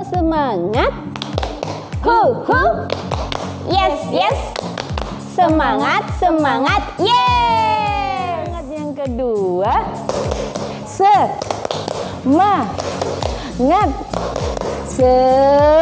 semangat. Hu hu. Yes yes. Semangat semangat. Yeay. Semangat yang kedua. Semangat.